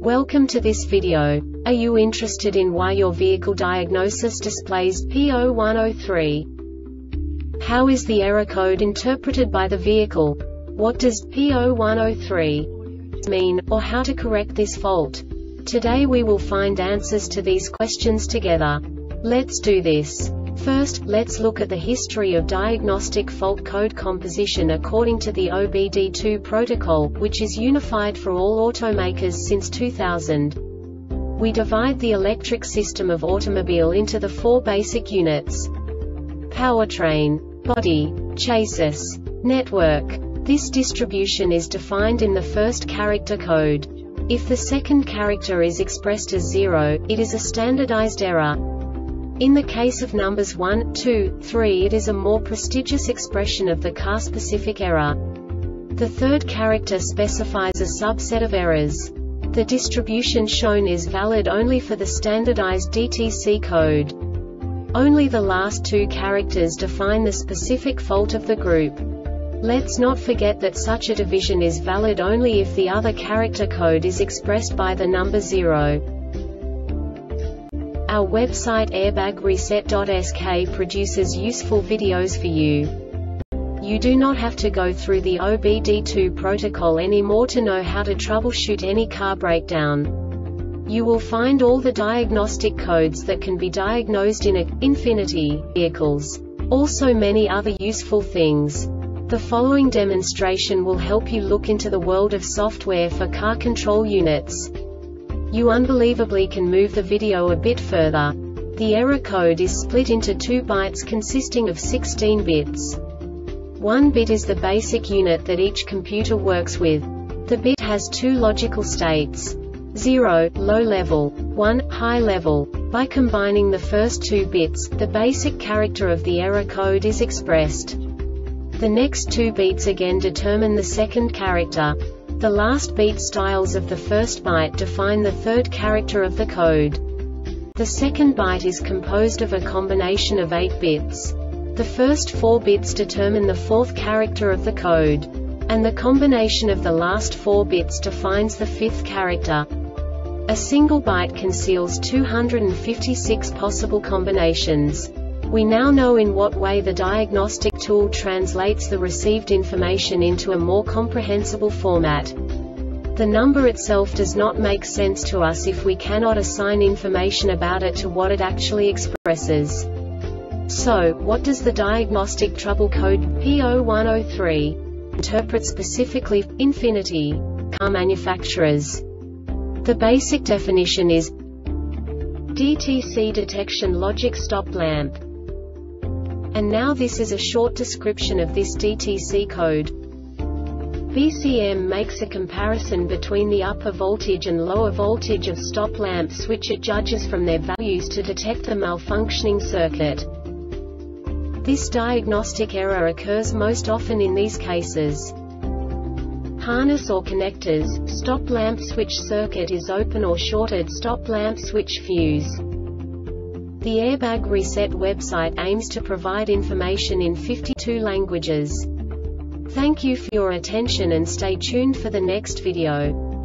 Welcome to this video. Are you interested in why your vehicle diagnosis displays P0103? How is the error code interpreted by the vehicle? What does P0103 mean, or how to correct this fault? Today we will find answers to these questions together. Let's do this. First, let's look at the history of diagnostic fault code composition according to the OBD2 protocol, which is unified for all automakers since 2000. We divide the electric system of automobile into the four basic units: powertrain, body, chassis, network. This distribution is defined in the first character code. If the second character is expressed as 0, it is a standardized error. In the case of numbers 1, 2, 3, it is a more prestigious expression of the car-specific error. The third character specifies a subset of errors. The distribution shown is valid only for the standardized DTC code. Only the last two characters define the specific fault of the group. Let's not forget that such a division is valid only if the other character code is expressed by the number 0. Our website airbagreset.sk produces useful videos for you. You do not have to go through the OBD2 protocol anymore to know how to troubleshoot any car breakdown. You will find all the diagnostic codes that can be diagnosed in Infiniti vehicles. Also many other useful things. The following demonstration will help you look into the world of software for car control units. You unbelievably can move the video a bit further. The error code is split into 2 bytes consisting of 16 bits. 1 bit is the basic unit that each computer works with. The bit has 2 logical states: 0, low level, 1, high level. By combining the first 2 bits, the basic character of the error code is expressed. The next 2 beats again determine the second character. The last beat styles of the first byte define the third character of the code. The second byte is composed of a combination of 8 bits. The first 4 bits determine the fourth character of the code. And the combination of the last 4 bits defines the fifth character. A single byte conceals 256 possible combinations. We now know in what way the diagnostic tool translates the received information into a more comprehensible format. The number itself does not make sense to us if we cannot assign information about it to what it actually expresses. So, what does the diagnostic trouble code P0103 interpret specifically for Infiniti car manufacturers? The basic definition is DTC detection logic stop lamp. And now this is a short description of this DTC code. BCM makes a comparison between the upper voltage and lower voltage of stop lamps which it judges from their values to detect the malfunctioning circuit. This diagnostic error occurs most often in these cases: harness or connectors, stop lamp switch circuit is open or shorted, stop lamp switch fuse. The Airbag Reset website aims to provide information in 52 languages. Thank you for your attention and stay tuned for the next video.